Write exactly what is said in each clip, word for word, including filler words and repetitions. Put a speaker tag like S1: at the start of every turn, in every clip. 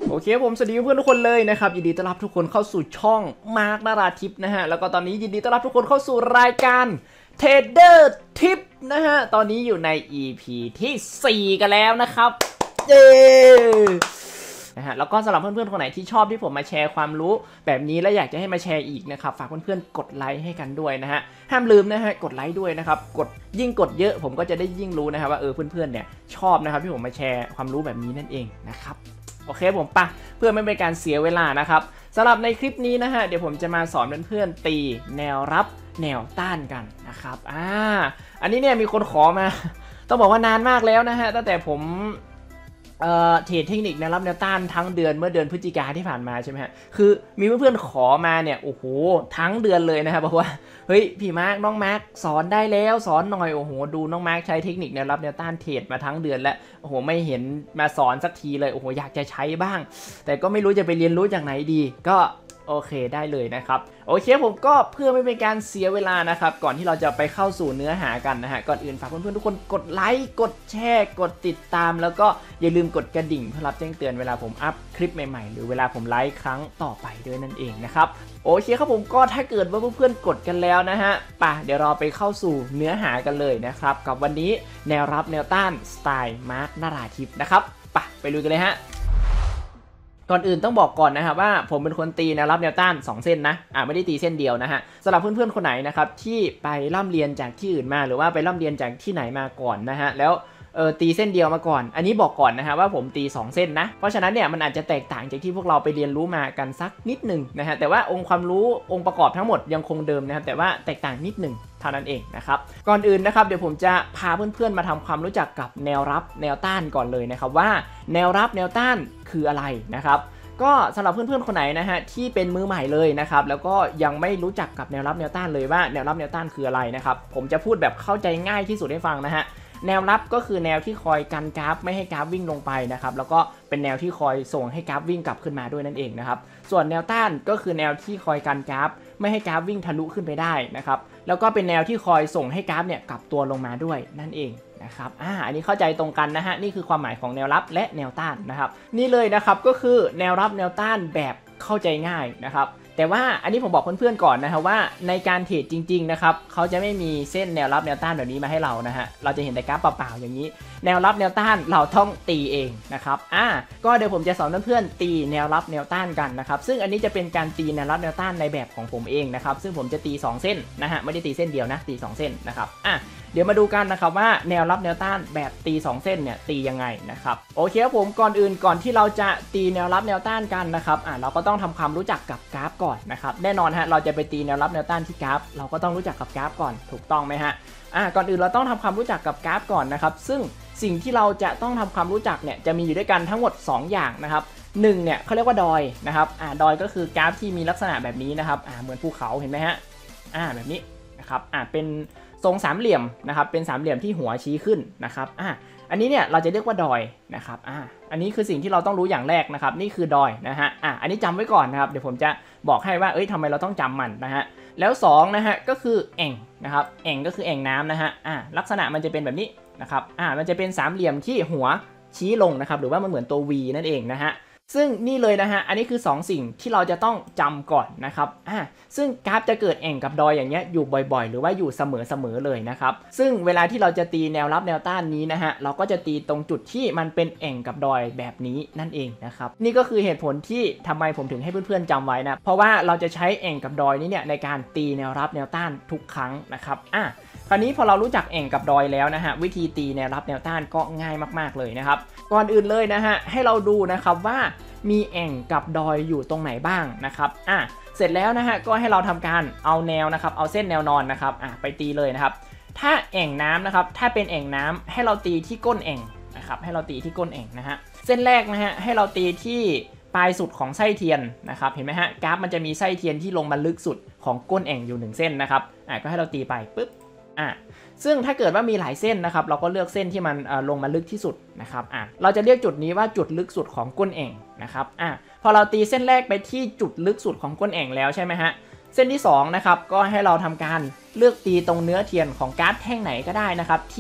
S1: โอเคผมสวัสดีเพื่อนทุกคนเลยนะครับยินดีต้อนรับทุกคนเข้าสู่ช่องมาร์คนาราทิพย์นะฮะแล้วก็ตอนนี้ยินดีต้อนรับทุกคนเข้าสู่รายการเทรดเดอร์ทิปนะฮะตอนนี้อยู่ใน อี พี ที่สี่กันแล้วนะครับเย้นะฮะแล้วก็สำหรับเพื่อนๆคนไหนที่ชอบที่ผมมาแชร์ความรู้แบบนี้และอยากจะให้มาแชร์อีกนะครับฝากเพื่อนๆกดไลค์ให้กันด้วยนะฮะห้ามลืมนะฮะกดไลค์ด้วยนะครับกดยิ่งกดเยอะผมก็จะได้ยิ่งรู้นะครับว่าเออเพื่อนๆเนี่ยชอบนะครับที่ผมมาแชร์ความรู้แบบนี้นั่นเองนะครับโอเคผมปะเพื่อไม่เป็นการเสียเวลานะครับสำหรับในคลิปนี้นะฮะเดี๋ยวผมจะมาสอนเพื่อนๆตีแนวรับแนวต้านกันนะครับอ่าอันนี้เนี่ยมีคนขอมาต้องบอกว่านานมากแล้วนะฮะตั้งแต่ผมเอ่อเทรดเทคนิคแนวรับแนวต้านทั้งเดือนเมื่อเดือนพฤศจิกาที่ผ่านมาใช่ไหมฮะคือมีเพื่อนๆขอมาเนี่ยโอ้โหทั้งเดือนเลยนะครับบอกว่าเฮ้ยพี่มาร์คน้องมาร์คสอนได้แล้วสอนหน่อยโอ้โหดูน้องมาร์คใช้เทคนิคแนวรับแนวต้านเทรดมาทั้งเดือนแล้วโอ้โหไม่เห็นมาสอนสักทีเลยโอ้โหอยากจะใช้บ้างแต่ก็ไม่รู้จะไปเรียนรู้จากไหนดีก็โอเคได้เลยนะครับโอเคผมก็เพื่อไม่เป็นการเสียเวลานะครับก่อนที่เราจะไปเข้าสู่เนื้อหากันนะฮะก่อนอื่นฝากเพื่อนๆทุกคนกดไลค์กดแชร์กดติดตามแล้วก็อย่าลืมกดกระดิ่งเพื่อรับแจ้งเตือนเวลาผมอัพคลิปใหม่ๆหรือเวลาผมไลฟ์ครั้งต่อไปด้วยนั่นเองนะครับโอเคครับผมก็ถ้าเกิดว่าเพื่อนๆกดกันแล้วนะฮะป่ะเดี๋ยวเราไปเข้าสู่เนื้อหากันเลยนะครับกับวันนี้แนวรับแนวต้านสไตล์มาร์คนาราทิพย์นะครับป่ะไปลุยกันเลยฮะก่อนอื่นต้องบอกก่อนนะครับว่าผมเป็นคนตีแนวรับแนวต้านสองเส้นนะอ่าไม่ได้ตีเส้นเดียวนะฮะสำหรับเพื่อนๆคนไหนนะครับที่ไปร่ำเรียนจากที่อื่นมาหรือว่าไปร่ำเรียนจากที่ไหนมาก่อนนะฮะแล้วเออตีเส้นเดียวมาก่อนอันนี้บอกก่อนนะฮะว่าผมตีสองเส้นนะเพราะฉะนั้นเนี่ยมันอาจจะแตกต่างจากที่พวกเราไปเรียนรู้มากันสักนิดหนึ่งนะฮะแต่ว่าองค์ความรู้องค์ประกอบทั้งหมดยังคงเดิมนะครับแต่ว่าแตกต่างนิดหนึ่งเท่านั้นเองนะครับก่อนอื่นนะครับเดี๋ยวผมจะพาเพื่อนๆมาทำความรู้จักกับแนวรับแนวต้านก่อนเลยนะครับว่าแนวรับแนวต้านคืออะไรนะครับก็สำหรับเพื่อนๆคนไหนนะฮะที่เป็นมือใหม่เลยนะครับแล้วก็ยังไม่รู้จักกับแนวรับแนวต้านเลยว่าแนวรับแนวต้านคืออะไรนะครับผมจะพูดแบบเข้าใจง่ายที่สุดให้ฟังนะฮะแนวรับก็คือแนวที่คอยกันกราฟไม่ให้กราฟวิ่งลงไปนะครับแล้วก็เป็นแนวที่คอยส่งให้กราฟวิ่งกลับขึ้นมาด้วยนั่นเองนะครับส่วนแนวต้านก็คือแนวที่คอยกันกราฟไม่ให้กราฟวิ่งทะลุขึ้นไปได้นะครับแล้วก็เป็นแนวที่คอยส่งให้กราฟเนี่ยกลับตัวลงมาด้วยนั่นเองนะครับอ่าอันนี้เข้าใจตรงกันนะฮะนี่คือความหมายของแนวรับและแนวต้านนะครับนี่เลยนะครับก็คือแนวรับแนวต้านแบบเข้าใจง่ายนะครับแต่ว่าอันนี้ผมบอกเพื่อนๆก่อนนะครับว่าในการเทรดจริงๆนะครับเขาจะไม่มีเส้นแนวรับแนวต้านแบบนี้มาให้เรานะฮะเราจะเห็นแต่กราฟเปล่าๆอย่างนี้แนวรับแนวต้านเราต้องตีเองนะครับอ่าก็เดี๋ยวผมจะสอนเพื่อนๆตีแนวรับแนวต้านกันนะครับซึ่งอันนี้จะเป็นการตีแนวรับแนวต้านในแบบของผมเองนะครับซึ่งผมจะตีสองเส้นนะฮะไม่ได้ตีเส้นเดียวนะตีสองเส้นนะครับอ่ะเดี๋ยวมาดูกันนะครับว่าแนวรับแนวต้านแบบตีสองเส้นเนี่ยตียังไงนะครับโอเคครับผมก่อนอื่นก่อนที่เราจะตีแนวรับแนวต้านกันนะครับอ่ะเราก็ต้องทำความรู้จักกับกราฟก่อนนะครับแน่นอนฮะเราจะไปตีแนวรับแนวต้านที่กราฟเราก็ต้องรู้จักกับกราฟก่อนถูกต้องไหมฮะอ่ะก่อนอื่นเราต้องทำความรู้จักกับกราฟก่อนนะครับซึ่งสิ่งที่เราจะต้องทำความรู้จักเนี่ยจะมีอยู่ด้วยกันทั้งหมดสองอย่างนะครับหนึ่งเนี่ยเขาเรียกว่าดอยนะครับอ่าดอยก็คือกราฟที่มีลักษณะแบบนี้นะครับอ่าเหมือนภูเขาเห็นไหมฮะอ่าแบบนี้นะครับอ่าเป็นทรงสามเหลี่ยมนะครับเป็นสามเหลี่ยมที่หัวชี้ขึ้นนะครับอ่าอันนี้เนี่ยเราจะเรียกว่าดอยนะครับอ่าอันนี้คือสิ่งที่เราต้องรู้อย่างแรกนะครับนี่คือดอยนะฮะอ่าอันนี้จำไว้ก่อนนะครับเดี๋ยวผมจะบอกให้ว่าเอ้ยทำไมเราต้องจำมันนะฮะแล้วสองนะฮะก็คือแอ่งนะครับแอ่งก็คือแอ่งน้ำนะฮะอ่าลักษณะมันจะเป็นแบบนี้นะครับอ่ามันจะเป็นสามเหลี่ยมที่หัวชี้ลงนะครับหรือว่ามันเหมือนตัว V นั่นเองนะฮะซึ่งนี่เลยนะฮะอันนี้คือสองสิ่งที่เราจะต้องจำก่อนนะครับอ่าซึ่งกราฟจะเกิดแอ่งกับดอยอย่างเงี้ยอยู่บ่อยๆหรือว่าอยู่เสมอๆเลยนะครับซึ่งเวลาที่เราจะตีแนวรับแนวต้านนี้นะฮะเราก็จะตีตรงจุดที่มันเป็นแอ่งกับดอยแบบนี้นั่นเองนะครับนี่ก็คือเหตุผลที่ทำไมผมถึงให้เพื่อนๆจำไว้นะเพราะว่าเราจะใช้แอ่งกับดอยนี้เนี่ยในการตีแนวรับแนวต้านทุกครั้งนะครับอ่ะคราวนี้พอเรารู้จักแอ่งกับดอยแล้วนะฮะวิธีตีแนวรับแนวต้านก็ง่ายมากๆเลยนะครับก่อนอื่นเลยนะฮะให้เราดูนะครับว่ามีแอ่งกับดอยอยู่ตรงไหนบ้างนะครับอ่ะเสร็จแล้วนะฮะก็ให้เราทำการเอาแนวนะครับเอาเส้นแนวนอนนะครับอ่ะไปตีเลยนะครับถ้าแอ่งน้ำนะครับถ้าเป็นแอ่งน้ำให้เราตีที่ก้นแอ่งนะครับให้เราตีที่ก้นแอ่งนะฮะเส้นแรกนะฮะให้เราตีที่ปลายสุดของไส้เทียนนะครับเห็นไหมฮะกราฟมันจะมีไส้เทียนที่ลงมาลึกสุดของก้นแอ่งอยู่หนึ่งเส้นนะครับอ่ะก็ให้เราตีไปปุ๊บอ่ะซึ่งถ้าเกิดว่ามีหลายเส้นนะครับเราก็เลือกเส้นที่มันลงมาลึกที่สุดนะครับอ่ะเราจะเรียกจุดนี้ว่าจุดลึกสุดของก้นแอ่งนะครับอ่ะพอเราตีเส้นแรกไปที่จุดลึกสุดของก้นแอ่งแล้วใช่ไหมฮะเส้นที่สองนะครับก็ให้เราทำการเลือกตีตรงเนื้อเทียนของกราฟแท่งไหนก็ได้นะครับที่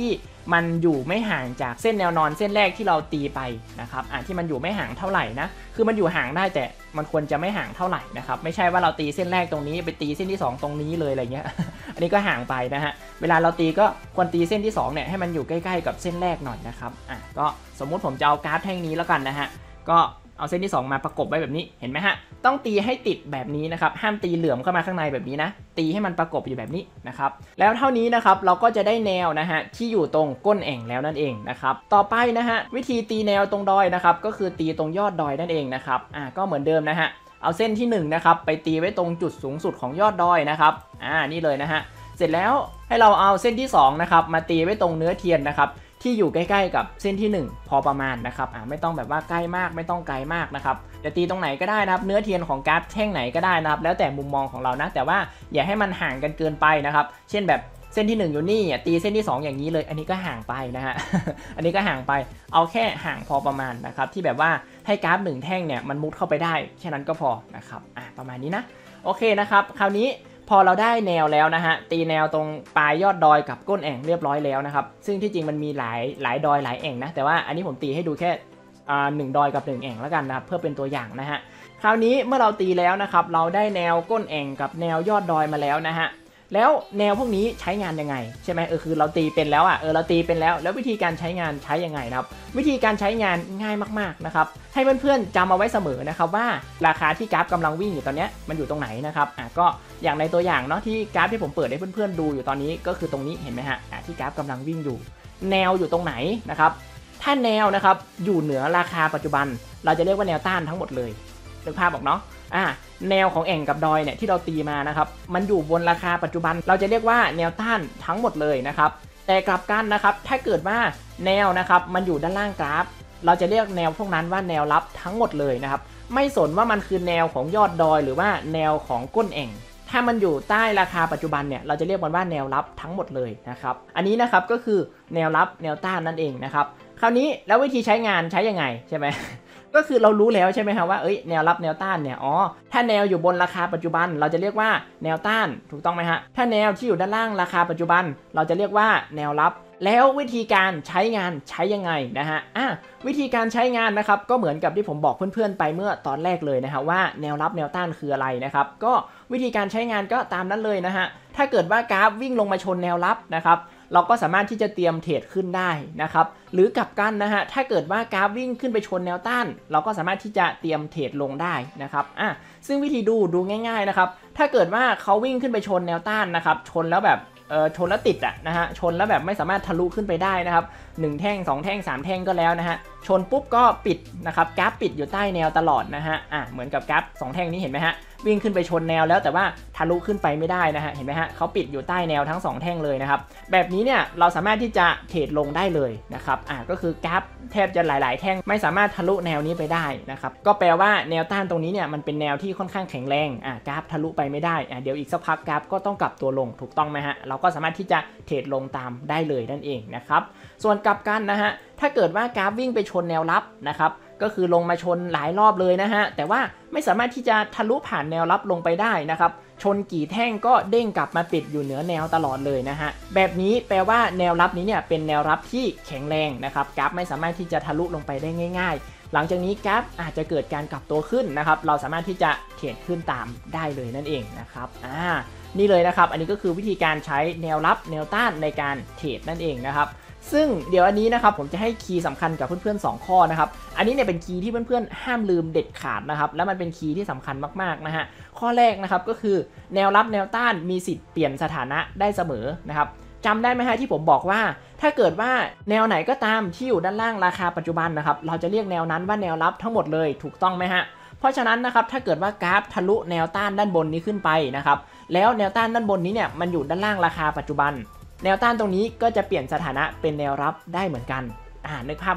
S1: มันอยู่ไม่ห่างจากเส้นแนวนอนเส้นแรกที่เราตีไปนะครับอ่าที่มันอยู่ไม่ห่างเท่าไหร่นะคือมันอยู่ห่างได้แต่มันควรจะไม่ห่างเท่าไหร่นะครับไม่ใช่ว่าเราตีเส้นแรกตรงนี้ไปตีเส้นที่สองตรงนี้เลยอะไรเงี้ย อันนี้ก็ห่างไปนะฮะเวลาเราตีก็ควรตีเส้นที่สองเนี่ยให้มันอยู่ใกล้ๆกับเส้นแรกหน่อยนะครับอ่ะก็สมมุติผมจะเอากราฟแท่งนี้แล้วกันนะฮะก็เอาเส้นที่สองมาประกบไว้แบบนี้เห็นไหมฮะต้องตีให้ติดแบบนี้นะครับห้ามตีเหลื่อมเข้ามาข้างในแบบนี้นะตีให้มันประกบอยู่แบบนี้นะครับแล้วเท่านี้นะครับเราก็จะได้แนวนะฮะที่อยู่ตรงก้นแอ่งแล้วนั่นเองนะครับต่อไปนะฮะวิธีตีแนวตรงดอยนะครับก็คือตีตรงยอดดอยนั่นเองนะครับอ่าก็เหมือนเดิมนะฮะเอาเส้นที่หนึ่งนะครับไปตีไว้ตรงจุดสูงสุดของยอดดอยนะครับอ่านี่เลยนะฮะเสร็จแล้วให้เราเอาเส้นที่สองนะครับมาตีไว้ตรงเนื้อเทียนนะครับที่อยู่ใกล้ๆกับเส้นที่หนึ่งพอประมาณนะครับอ่าไม่ต้องแบบว่าใกล้มากไม่ต้องไกลมากนะครับจะตีตรงไหนก็ได้นะครับเนื้อเทียนของกราฟแท่งไหนก็ได้นะครับแล้วแต่มุมมองของเรานะแต่ว่าอย่าให้มันห่างกันเกินไปนะครับเช่นแบบเส้นที่หนึ่งอยู่นี่ตีเส้นที่สองอย่างนี้เลยอันนี้ก็ห่างไปนะฮะ อันนี้ก็ห่างไปเอาแค่ห่างพอประมาณนะครับที่แบบว่าให้กราฟหนึ่งแท่งเนี่ยมันมุดเข้าไปได้แค่นั้นก็พอนะครับอ่าประมาณนี้นะโอเคนะครับคราวนี้พอเราได้แนวแล้วนะฮะตีแนวตรงปลายยอดดอยกับก้นแอ่งเรียบร้อยแล้วนะครับซึ่งที่จริงมันมีหลายหลายดอยหลายแอ่งนะแต่ว่าอันนี้ผมตีให้ดูแค่อ่าหนึ่งดอยกับหนึ่งแอ่งแล้วกันนะครับเพื่อเป็นตัวอย่างนะฮะคราวนี้เมื่อเราตีแล้วนะครับเราได้แนวก้นแอ่งกับแนวยอดดอยมาแล้วนะฮะแล้วแนวพวกนี้ใช้งานยังไงใช่ไหมเออคือเราตีเป็นแล้วอ่ะเออเราตีเป็นแล้วแล้ววิธีการใช้งานใช้ยังไงนะครับวิธีการใช้งานง่ายมากๆนะครับให้เพื่อนๆจำเอาไว้เสมอนะครับว่าราคาที่กราฟกำลังวิ่งอยู่ตอนนี้มันอยู่ตรงไหนนะครับอ่ะก็อย่างในตัวอย่างเนาะที่กราฟที่ผมเปิดให้เพื่อนๆดูอยู่ตอนนี้ก็คือตรงนี้เห็นไหมฮะอ่ะที่กราฟกำลังวิ่งอยู่แนวอยู่ตรงไหนนะครับถ้าแนวนะครับอยู่เหนือราคาปัจจุบันเราจะเรียกว่าแนวต้านทั้งหมดเลยนึกภาพออกเนาะอ่าแนวของแอ่งกับดอยเนี่ยที่เราตีมานะครับมันอยู่บนราคาปัจจุบันเราจะเรียกว่าแนวต้านทั้งหมดเลยนะครับแต่กลับกันนะครับถ้าเกิดว่าแนวนะครับมันอยู่ด้านล่างกราฟเราจะเรียกแนวพวกนั้นว่าแนวรับทั้งหมดเลยนะครับไม่สนว่ามันคือแนวของยอดดอยหรือว่าแนวของก้นแอ่งถ้ามันอยู่ใต้ราคาปัจจุบันเนี่ยเราจะเรียกมันว่าแนวรับทั้งหมดเลยนะครับอันนี้นะครับก็คือแนวรับแนวต้านนั่นเองนะครับคราวนี้แล้ววิธีใช้งานใช้ยังไงใช่ไหม ก็คือเรารู้แล้วใช่ไหมครับว่าเอ้ยแนวรับแนวต้านเนี่ยอ๋อถ้าแนวอยู่บนราคาปัจจุบันเราจะเรียกว่าแนวต้านถูกต้องไหมฮะถ้าแนวที่อยู่ด้านล่างราคาปัจจุบันเราจะเรียกว่าแนวรับแล้ววิธีการใช้งานใช้ยังไงนะฮะอ่ะวิธีการใช้งานนะครับก็เหมือนกับที่ผมบอกเพื่อนๆไปเมื่อตอนแรกเลยนะฮะว่าแนวรับแนวต้านคืออะไรนะครับก็วิธีการใช้งานก็ตามนั้นเลยนะฮะถ้าเกิดว่ากราฟวิ่งลงมาชนแนวรับนะครับเราก็สามารถที่จะเตรียมเทรดขึ้นได้นะครับหรือกลับกันนะฮะถ้าเกิดว่ากราฟวิ่งขึ้นไปชนแนวต้านเราก็สามารถที่จะเตรียมเทรดลงได้นะครับอ่ะซึ่งวิธีดูดูง่ายๆนะครับถ้าเกิดว่าเขาวิ่งขึ้นไปชนแนวต้านนะครับชนแล้วแบบเอ่อชนแล้วติดอะนะฮะชนแล้วแบบไม่สามารถทะลุขึ้นไปได้นะครับหนึ่งแท่งสองแท่งสามแท่งก็แล้วนะฮะชนปุ๊บก็ปิดนะครับกราฟปิดอยู่ใต้แนวตลอดนะฮะอ่ะเหมือนกับกราฟสองแท่งนี้เห็นไหมฮะวิ่งขึ้นไปชนแนวแล้วแต่ว่าทะลุขึ้นไปไม่ได้นะฮะเห็นไหมฮะเขาปิดอยู่ใต้แนวทั้งสองแท่งเลยนะครับแบบนี้เนี่ยเราสามารถที่จะเทรดลงได้เลยนะครับอ่ะก็คือกราฟแทบจะหลายๆแท่งไม่สามารถทะลุแนวนี้ไปได้นะครับก็แปลว่าแนวต้านตรงนี้เนี่ยมันเป็นแนวที่ค่อนข้างแข็งแรงอ่ะกราฟทะลุไปไม่ได้อ่ะเดี๋ยวอีกสักพักกราฟก็ต้องกลับตัวลงถูกต้องไหมฮะเราก็สามารถที่จะเทรดลงตามได้เลยนั่นเองนะครับส่วนกลับกันนะฮะถ้าเกิดว่ากราฟวิ่งไปชนแนวรับนะครับก็คือลงมาชนหลายรอบเลยนะฮะแต่ว่าไม่สามารถที่จะทะลุผ่านแนวรับลงไปได้นะครับชนกี่แท่งก็เด้งกลับมาปิดอยู่เหนือแนวตลอดเลยนะฮะแบบนี้แปลว่าแนวรับนี้เนี่ยเป็นแนวรับที่แข็งแรงนะครับกราฟไม่สามารถที่จะทะลุลงไปได้ง่ายๆหลังจากนี้กราฟอาจจะเกิดการกลับตัวขึ้นนะครับเราสามารถที่จะเทรดขึ้นตามได้เลยนั่นเองนะครับอ่านี่เลยนะครับอันนี้ก็คือวิธีการใช้แนวรับแนวต้านในการเทรดนั่นเองนะครับซึ่งเดี๋ยวอันนี้นะครับผมจะให้คีย์สำคัญกับเพื่อนๆสองข้อนะครับอันนี้เนี่ยเป็นคีย์ที่เพื่อนๆห้ามลืมเด็ดขาดนะครับแล้วมันเป็นคีย์ที่สำคัญมากๆนะฮะข้อแรกนะครับก็คือแนวรับแนวต้านมีสิทธิ์เปลี่ยนสถานะได้เสมอนะครับจำได้ไหมฮะที่ผมบอกว่าถ้าเกิดว่าแนวไหนก็ตามที่อยู่ด้านล่างราคาปัจจุบันนะครับเราจะเรียกแนวนั้นว่าแนวรับทั้งหมดเลยถูกต้องไหมฮะเพราะฉะนั้นนะครับถ้าเกิดว่ากราฟทะลุแนวต้านด้านบนนี้ขึ้นไปนะครับแล้วแนวต้านด้านบนนี้เนี่ยมันอยู่ด้านล่างราคาปัจจุบันแนวต้านตรงนี้ก็จะเปลี่ยนสถานะเป็นแนวรับได้เหมือนกันอ่านึกภาพออกนะ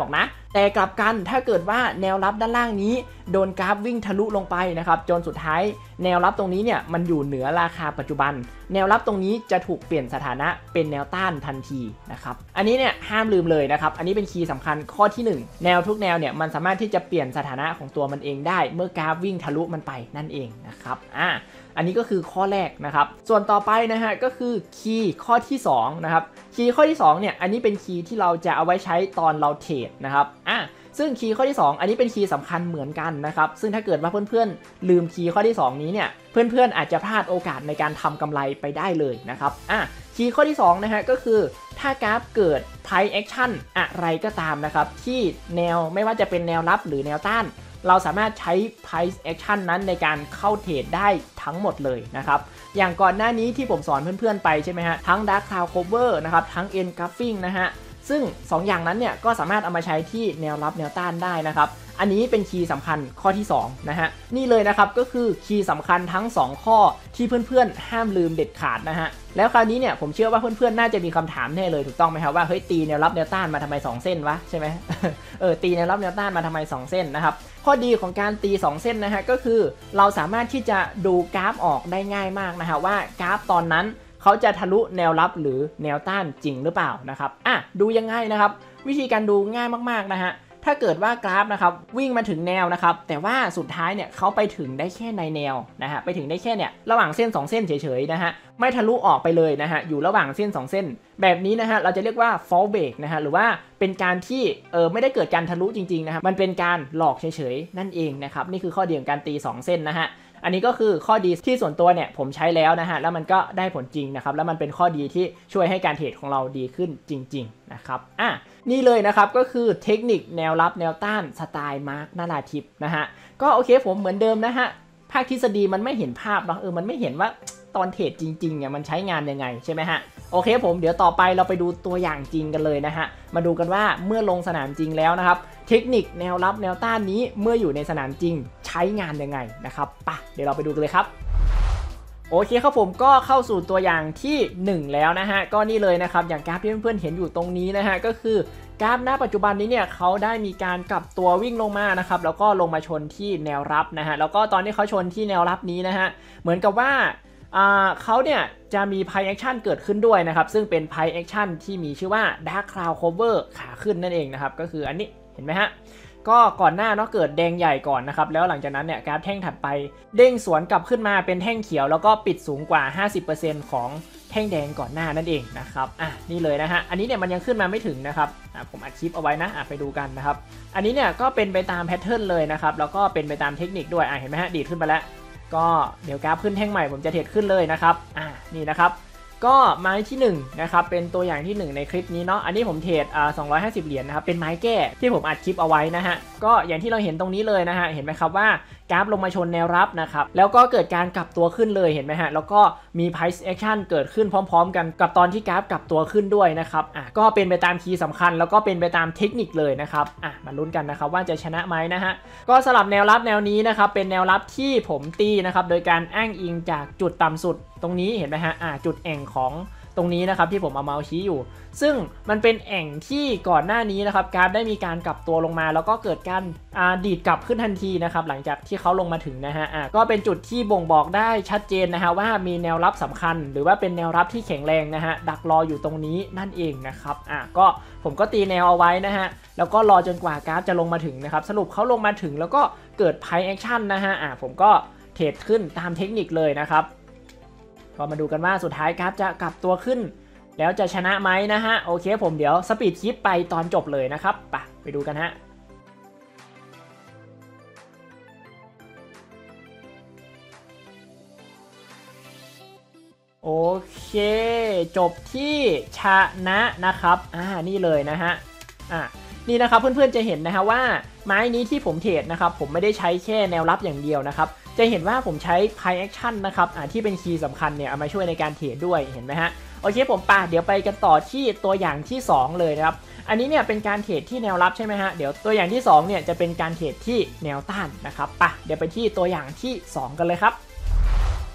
S1: แต่กลับกันถ้าเกิดว่าแนวรับด้านล่างนี้โดนกราฟวิ่งทะลุลงไปนะครับจนสุดท้ายแนวรับตรงนี้เนี่ยมันอยู่เหนือราคาปัจจุบันแนวรับตรงนี้จะถูกเปลี่ยนสถานะเป็นแนวต้านทันทีนะครับอันนี้เนี่ยห้ามลืมเลยนะครับอันนี้เป็นคีย์สำคัญข้อที่หนึ่งแนวทุกแนวเนี่ยมันสามารถที่จะเปลี่ยนสถานะของตัวมันเองได้เมื่อกราฟวิ่งทะลุมันไปนั่นเองนะครับอ่าอันนี้ก็คือข้อแรกนะครับส่วนต่อไปนะฮะก็คือคีย์ข้อที่สองนะครับคีย์ข้อที่สองเนี่ยอันนี้เป็นคีย์ที่เราจะเอาไว้ใช้ตอนเราเทรดนะครับอ่ะซึ่งคีย์ข้อที่สองอันนี้เป็นคีย์สำคัญเหมือนกันนะครับซึ่งถ้าเกิดว่าเพื่อนๆลืมคีย์ข้อที่สองนี้เนี่ยเพื่อนๆอาจจะพลาดโอกาสในการทำกำไรไปได้เลยนะครับอ่ะคีย์ข้อที่สองนะฮะก็คือถ้ากราฟเกิด price action อะไรก็ตามนะครับที่แนวไม่ว่าจะเป็นแนวรับหรือแนวต้านเราสามารถใช้ price action นั้นในการเข้าเทรดได้ทั้งหมดเลยนะครับอย่างก่อนหน้านี้ที่ผมสอนเพื่อนๆไปใช่ไหมฮะทั้ง dark cloud cover นะครับทั้ง engulfing นะฮะซึ่งสองอย่างนั้นเนี่ยก็สามารถเอามาใช้ที่แนวรับแนวต้านได้นะครับอันนี้เป็นคีย์สำคัญข้อที่สองนะฮะนี่เลยนะครับก็คือคีย์สำคัญทั้งสองข้อที่เพื่อนๆห้ามลืมเด็ดขาดนะฮะแล้วคราวนี้เนี่ยผมเชื่อว่าเพื่อนๆน่าจะมีคำถามแน่เลยถูกต้องไหมครับว่าเฮ้ยตีแนวรับแนวต้านมาทำไมสองเส้นวะใช่ไหม เออตีแนวรับแนวต้านมาทำไมสองเส้นนะครับข้อดีของการตีสองเส้นนะฮะก็คือเราสามารถที่จะดูกราฟออกได้ง่ายมากนะฮะว่ากราฟตอนนั้นเขาจะทะลุแนวรับหรือแนวต้านจริงหรือเปล่านะครับอ่ะดูยังไงนะครับวิธีการดูง่ายมากๆนะฮะถ้าเกิดว่ากราฟนะครับวิ่งมาถึงแนวนะครับแต่ว่าสุดท้ายเนี่ยเขาไปถึงได้แค่ในแนวนะฮะไปถึงได้แค่เนี่ยระหว่างเส้นสองเส้นเฉยๆนะฮะไม่ทะลุออกไปเลยนะฮะอยู่ระหว่างเส้นสองเส้นแบบนี้นะฮะเราจะเรียกว่า fall break นะฮะหรือว่าเป็นการที่เออไม่ได้เกิดการทะลุจริงๆนะครับมันเป็นการหลอกเฉยๆนั่นเองนะครับนี่คือข้อดีของการตีสองเส้นนะฮะอันนี้ก็คือข้อดีที่ส่วนตัวเนี่ยผมใช้แล้วนะฮะแล้วมันก็ได้ผลจริงนะครับแล้วมันเป็นข้อดีที่ช่วยให้การเทรดของเราดีขึ้นจริงๆนะครับอ่ะนี่เลยนะครับก็คือเทคนิคแนวรับแนวต้านสไตล์มาร์คนาราทิพย์นะฮะก็โอเคผมเหมือนเดิมนะฮะภาคทฤษฎีมันไม่เห็นภาพเนาะเออมันไม่เห็นว่าตอนเทรดจริงๆเนี่ยมันใช้งานยังไงใช่ไหมฮะโอเคผมเดี๋ยวต่อไปเราไปดูตัวอย่างจริงกันเลยนะฮะมาดูกันว่าเมื่อลงสนามจริงแล้วนะครับเทคนิคแนวรับแนวต้านนี้เมื่ออยู่ในสนามจริงใช้งานยังไงนะครับปะเดี๋ยวเราไปดูกันเลยครับโอเคครับผมก็เข้าสู่ตัวอย่างที่หนึ่งแล้วนะฮะก็นี่เลยนะครับอย่างกราฟที่เพื่อนๆเห็นอยู่ตรงนี้นะฮะก็คือกราฟณปัจจุบันนี้เนี่ยเขาได้มีการกลับตัววิ่งลงมานะครับแล้วก็ลงมาชนที่แนวรับนะฮะแล้วก็ตอนที่เขาชนที่แนวรับนี้นะฮะเหมือนกับว่าเขาเนี่ยจะมี price action เกิดขึ้นด้วยนะครับซึ่งเป็น price action ที่มีชื่อว่า dark cloud cover ขาขึ้นนั่นเองนะครับก็คืออันนี้เห็นไหมฮะก็ก่อนหน้าเนาะเกิดแดงใหญ่ก่อนนะครับแล้วหลังจากนั้นเนี่ยกราฟแท่งถัดไปเด้งสวนกลับขึ้นมาเป็นแท่งเขียวแล้วก็ปิดสูงกว่า ห้าสิบเปอร์เซ็นต์ ของแท่งแดงก่อนหน้านั่นเองนะครับอ่ะนี่เลยนะฮะอันนี้เนี่ยมันยังขึ้นมาไม่ถึงนะครับอ่ะผมอัดคลิปเอาไว้นะอ่ะไปดูกันนะครับอันนี้เนี่ยก็เป็นไปตามแพทเทิร์นเลยนะครับแล้วก็เป็นไปตามเทคนิคด้วยอ่ะเห็นไหมฮะดีดขึ้นไปแล้วก็เดี๋ยวกราฟขึ้นแท่งใหม่ผมจะเทรดขึ้นเลยนะครับอ่ะนี่นะครับก็ไม้ที่หนึ่งนะครับเป็นตัวอย่างที่หนึ่งในคลิปนี้เนาะอันนี้ผมเทรดอ่าสองร้อยห้าสิบเหรียญนะครับเป็นไม้แก้ที่ผมอัดคลิปเอาไว้นะฮะก็อย่างที่เราเห็นตรงนี้เลยนะฮะเห็นไหมครับว่ากราฟลงมาชนแนวรับนะครับแล้วก็เกิดการกลับตัวขึ้นเลยเห็นไหมฮะแล้วก็มี price action เกิดขึ้นพร้อมๆกันกับตอนที่กราฟกลับตัวขึ้นด้วยนะครับอ่ะก็เป็นไปตามคีย์สำคัญแล้วก็เป็นไปตามเทคนิคเลยนะครับอ่ะมาลุ้นกันนะครับว่าจะชนะไหมนะฮะก็สลับแนวรับแนวนี้นะครับเป็นแนวรับที่ผมตีนะครับโดยการอ้างอิงจากจุดต่ำสุดตรงนี้เห็นไหมฮะอ่ะจุดแอ่งของตรงนี้นะครับที่ผมเอาเมาส์ชี้อยู่ซึ่งมันเป็นแอ่งที่ก่อนหน้านี้นะครับกราฟได้มีการกลับตัวลงมาแล้วก็เกิดการดีดกลับขึ้นทันทีนะครับหลังจากที่เขาลงมาถึงนะฮะอ่ะก็เป็นจุดที่บ่งบอกได้ชัดเจนนะฮะว่ามีแนวรับสำคัญหรือว่าเป็นแนวรับที่แข็งแรงนะฮะดักรออยู่ตรงนี้นั่นเองนะครับอ่ะก็ผมก็ตีแนวเอาไว้นะฮะแล้วก็รอจนกว่ากราฟจะลงมาถึงนะครับสรุปเขาลงมาถึงแล้วก็เกิด price action นะฮะอ่ะผมก็เทรดขึ้นตามเทคนิคเลยนะครับก็มาดูกันว่าสุดท้ายกราฟจะกลับตัวขึ้นแล้วจะชนะไหมนะฮะโอเคผมเดี๋ยวสปีดคลิปไปตอนจบเลยนะครับไปไปดูกันฮะโอเคจบที่ชนะนะครับอ่านี่เลยนะฮะอ่านี่นะครับเพื่อนๆจะเห็นนะฮะว่าไม้นี้ที่ผมเทรดนะครับผมไม่ได้ใช้แค่แนวรับอย่างเดียวนะครับจะเห็นว่าผมใช้ price action นะครับอ่าที่เป็นคีย์สำคัญเนี่ยเอามาช่วยในการเทรดด้วยเห็นไหมฮะโอเคผมป่ะเดี๋ยวไปกันต่อที่ตัวอย่างที่สองเลยนะครับอันนี้เนี่ยเป็นการเทรดที่แนวรับใช่ไหมฮะเดี๋ยวตัวอย่างที่สองเนี่ยจะเป็นการเทรดที่แนวต้านนะครับป่ะเดี๋ยวไปที่ตัวอย่างที่สองกันเลยครับ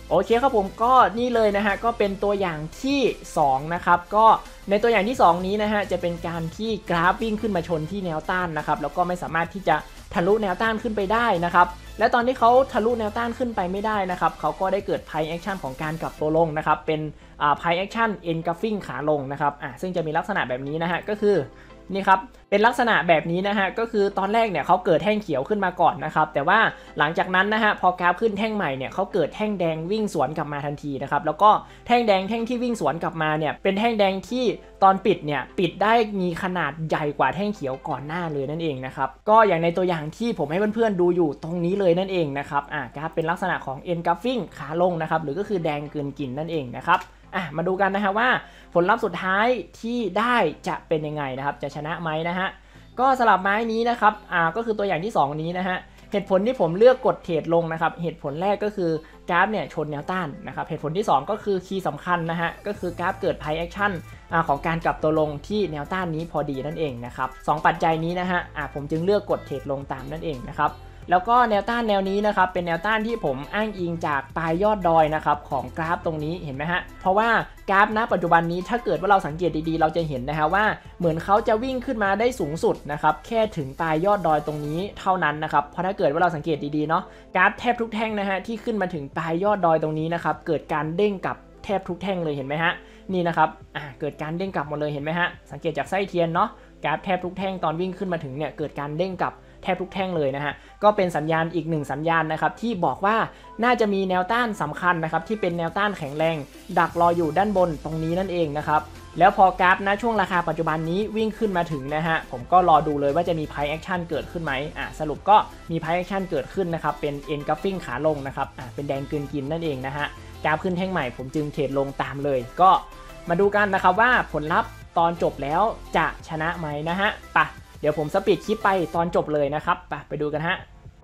S1: โอเคครับผมก็นี่เลยนะฮะก็เป็นตัวอย่างที่สองนะครับก็ในตัวอย่างที่สองนี้นะฮะจะเป็นการที่กราฟวิ่งขึ้นมาชนที่แนวต้านนะครับแล้วก็ไม่สามารถที่จะทะลุแนวต้านขึ้นไปได้นะครับและตอนที่เขาทะลุแนวต้านขึ้นไปไม่ได้นะครับเขาก็ได้เกิด price action ของการกลับตัวลงนะครับเป็นอ่า price action engulfing ขาลงนะครับอ่ะซึ่งจะมีลักษณะแบบนี้นะฮะก็คือนี่ครับเป็นลักษณะแบบนี้นะฮะก็คือตอนแรกเนี่ยเขาเกิดแท่งเขียวขึ้นมาก่อนนะครับแต่ว่าหลังจากนั้นนะฮะพอกราฟขึ้นแท่งใหม่เนี่ยเขาเกิดแท่งแดงวิ่งสวนกลับมาทันทีนะครับแล้วก็แท่งแดงแท่งที่วิ่งสวนกลับมาเนี่ยเป็นแท่งแดงที่ตอนปิดเนี่ยปิดได้มีขนาดใหญ่กว่าแท่งเขียวก่อนหน้าเลยนั่นเองนะครับก็อย่างในตัวอย่างที่ผมให้เพื่อนๆดูอยู่ตรงนี้เลยนั่นเองนะครับอ่ากราฟเป็นลักษณะของ engulfing ขาลงนะครับหรือก็คือแดงเกินกินนั่นเองนะครับอ่ะมาดูกันนะฮะว่าผลลัพธ์สุดท้ายที่ได้จะเป็นยังไงนะครับจะชนะไหมนะฮะก็สลับไม้นี้นะครับอ่าก็คือตัวอย่างที่สองนี้นะฮะเหตุผลที่ผมเลือกกดเทรดลงนะครับเหตุผลแรกก็คือกราฟเนี่ยชนแนวต้านนะครับเหตุผลที่สองก็คือคีย์สำคัญนะฮะก็คือกราฟเกิด price action อ่าของการกลับตัวลงที่แนวต้านนี้พอดีนั่นเองนะครับสองปัจจัยนี้นะฮะอ่าผมจึงเลือกกดเทรดลงตามนั่นเองนะครับแล้วก็แนวต้านแนวนี้นะครับเป็นแนวต้านที่ผมอ้างอิงจากปลายยอดดอยนะครับของกราฟตรงนี้เห็นไหมฮะเพราะว่ากราฟณปัจจุบันนี้ถ้าเกิดว่าเราสังเกตดีๆเราจะเห็นนะฮะว่าเหมือนเขาจะวิ่งขึ้นมาได้สูงสุดนะครับแค่ถึงปลายยอดดอยตรงนี้เท่านั้นนะครับเพราะถ้าเกิดว่าเราสังเกตดีๆเนาะกราฟแทบทุกแท่งนะฮะที่ขึ้นมาถึงปลายยอดดอยตรงนี้นะครับเกิดการเด้งกลับแทบทุกแท่งเลยเห็นไหมฮะนี่นะครับอ่าเกิดการเด้งกลับหมดเลยเห็นไหมฮะสังเกตจากไส้เทียนเนาะกราฟแทบทุกแท่งตอนวิ่งขึ้นมาถึงเนี่ยเกิดการเด้งกลับแทบทุกแท่งเลยนะฮะก็เป็นสัญญาณอีกหนึ่งสัญญาณนะครับที่บอกว่าน่าจะมีแนวต้านสำคัญนะครับที่เป็นแนวต้านแข็งแรงดักรออยู่ด้านบนตรงนี้นั่นเองนะครับแล้วพอกราฟนะช่วงราคาปัจจุบันนี้วิ่งขึ้นมาถึงนะฮะผมก็รอดูเลยว่าจะมี price action เกิดขึ้นไหมอ่ะสรุปก็มี price action เกิดขึ้นนะครับเป็น engulfing ขาลงนะครับอ่ะเป็นแดงกลืนกินนั่นเองนะฮะกราฟขึ้นแท่งใหม่ผมจึงเทรดลงตามเลยก็มาดูกันนะครับว่าผลลัพธ์ตอนจบแล้วจะชนะไหมนะฮะไปเดี๋ยวผมสปีดคลิปไปตอนจบเลยนะครับไปไปดูกันฮะ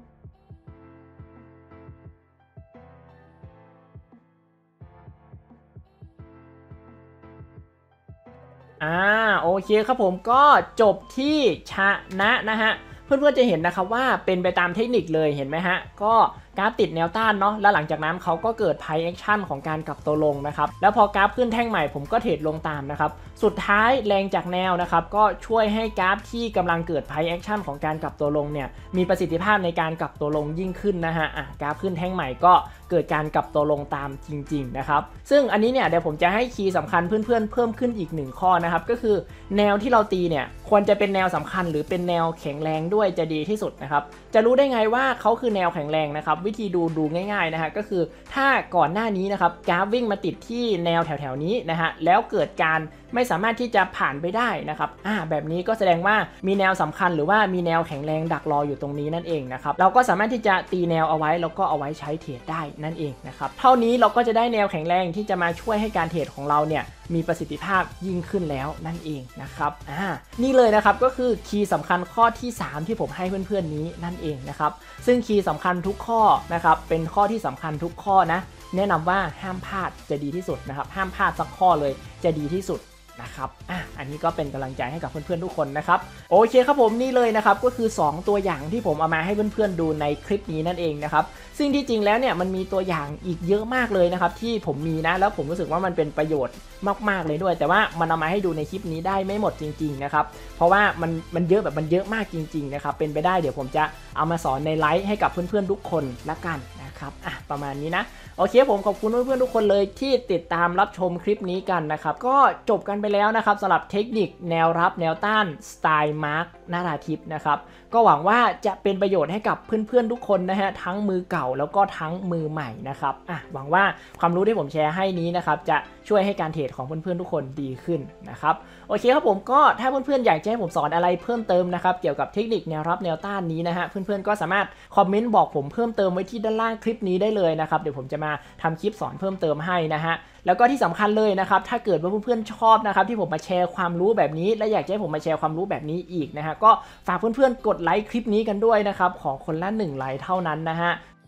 S1: อ่าโอเคครับผมก็จบที่ชนะนะฮะเพื่อนๆจะเห็นนะครับว่าเป็นไปตามเทคนิคเลยเห็นไหมฮะก็กราฟติดแนวต้านเนาะแล้วหลังจากนั้นเขาก็เกิด price action ของการกลับตัวลงนะครับแล้วพอกราฟขึ้นแท่งใหม่ผมก็เทรดลงตามนะครับสุดท้ายแรงจากแนวนะครับก็ช่วยให้กราฟที่กำลังเกิด price action ของการกลับตัวลงเนี่ยมีประสิทธิภาพในการกลับตัวลงยิ่งขึ้นนะฮะอ่ะกราฟขึ้นแท่งใหม่ก็เกิดการกลับตัวลงตามจริงๆนะครับซึ่งอันนี้เนี่ยเดี๋ยวผมจะให้คีย์สำคัญเพื่อนๆเพิ่มขึ้นอีกหนึ่งข้อนะครับก็คือแนวที่เราตีเนี่ยควรจะเป็นแนวสำคัญหรือเป็นแนวแข็งแรงด้วยจะดีที่สุดนะครับจะรู้ได้ไงว่าเขาคือแนวแข็งแรงนะครับวิธีดูดูง่ายๆนะฮะก็คือถ้าก่อนหน้านี้นะครับกราฟวิ่งมาติดที่แนวแถวๆนี้นะฮะแล้วเกิดการไม่สามารถที่จะผ่านไปได้นะครับอ่าแบบนี้ก็แสดงว่ามีแนวสำคัญหรือว่ามีแนวแข็งแรงดักรออยู่ตรงนี้นั่นเองนะครับเราก็สามารถที่จะตีแนวเอาไว้แล้วก็เอาไว้ใช้เทรดได้นั่นเองนะครับเท่านี้เราก็จะได้แนวแข็งแรงที่จะมาช่วยให้การเทรดของเราเนี่ยมีประสิทธิภาพยิ่งขึ้นแล้วนั่นเองนะครับอ่านี่เลยนะครับก็คือคีย์สำคัญข้อที่สามที่ผมให้เพื่อนๆนี้นั่นเองนะครับซึ่งคีย์สำคัญทุกข้อนะครับเป็นข้อที่สำคัญทุกข้อนะแนะนำว่าห้ามพลาดจะดีที่สุดนะครับห้ามพลาดสักข้อเลยจะดีที่สุดนะครับอ่ะอันนี้ก็เป็นกำลังใจให้กับเพื่อนๆทุกคนนะครับโอเคครับผมนี่เลยนะครับก็คือสองตัวอย่างที่ผมเอามาให้เพื่อนๆดูในคลิปนี้นั่นเองนะครับซึ่งที่จริงแล้วเนี่ยมันมีตัวอย่างอีกเยอะมากเลยนะครับที่ผมมีนะแล้วผมรู้สึกว่ามันเป็นประโยชน์มากๆเลยด้วยแต่ว่ามันเอามาให้ดูในคลิปนี้ได้ไม่หมดจริงๆนะครับเพราะว่ามันมันเยอะแบบมันเยอะมากจริงๆนะครับเป็นไปได้เดี๋ยวผมจะเอามาสอนในไลฟ์ให้กับเพื่อนๆทุกคนละกันนะครับอ่ะประมาณนี้นะโอเคผมขอบคุณเพื่อนๆทุกคนเลยที่ติดตามรับชมคลิปนี้กันนะครับก็จบกันไปแล้วนะครับสำหรับเทคนิคแนวรับแนวต้านสไตล์มาร์กนาราทิปนะครับก็หวังว่าจะเป็นประโยชน์ให้กับเพื่อนๆทุกคนนะฮะทั้งมือเก่าแล้วก็ทั้งมือใหม่นะครับอ่ะหวังว่าความรู้ที่ผมแชร์ให้นี้นะครับจะช่วยให้การเทรดของเพื่อนๆทุกคนดีขึ้นนะครับโอเคครับผมก็ถ้าเพื่อนๆอยากจะให้ผมสอนอะไรเพิ่มเติมนะครับเกี่ยวกับเทคนิคแนวรับแนวต้านนี้นะฮะเพื่อนๆก็สามารถคอมเมนต์บอกผมเพิ่มเติมไว้ที่ด้านล่างคลิปนี้ได้เลยนะครับเดี๋ยวผมจะมาทำคลิปสอนเพิ่มเติมให้นะฮะแล้วก็ที่สำคัญเลยนะครับถ้าเกิดว่าเพื่อนๆชอบนะครับที่ผมมาแชร์ความรู้แบบนี้และอยากให้ผมมาแชร์ความรู้แบบนี้อีกนะฮะก็ฝากเพื่อนๆกดไลค์คลิปนี้กันด้วยนะครับขอคนละหนึ่งไลค์เท่านั้นนะฮะโ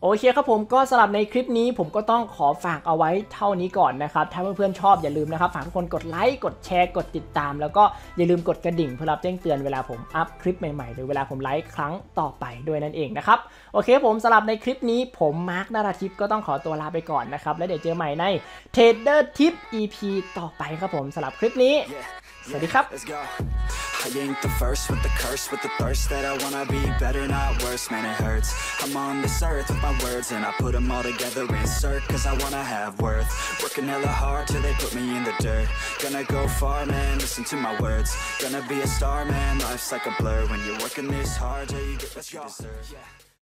S1: โอเคครับผมก็สำหรับในคลิปนี้ผมก็ต้องขอฝากเอาไว้เท่านี้ก่อนนะครับถ้าเพื่อนๆชอบอย่าลืมนะครับฝากทุกคนกดไลค์กดแชร์กดติดตามแล้วก็อย่าลืมกดกระดิ่งเพื่อรับแจ้งเตือนเวลาผมอัพคลิปใหม่ๆหรือเวลาผมไลฟ์ครั้งต่อไปด้วยนั่นเองนะครับโอเคผมสำหรับในคลิปนี้ผมมาร์คนาราทิพย์ก็ต้องขอตัวลาไปก่อนนะครับแล้วเดี๋ยวเจอใหม่ใน Trader Tip อี พี ต่อไปครับผมสำหรับคลิปนี้สวัสดีครับ
S2: I ain't the first with the curse, with the thirst that I wanna be better, not worse, man it hurts. I'm on this earth with my words and I put them all together, insert, cause I wanna have worth. Working hella hard till they put me in the dirt. Gonna go far, man, listen to my words. Gonna be a star, man, life's like a blur. When you're working this hard, yeah, you get what you deserve.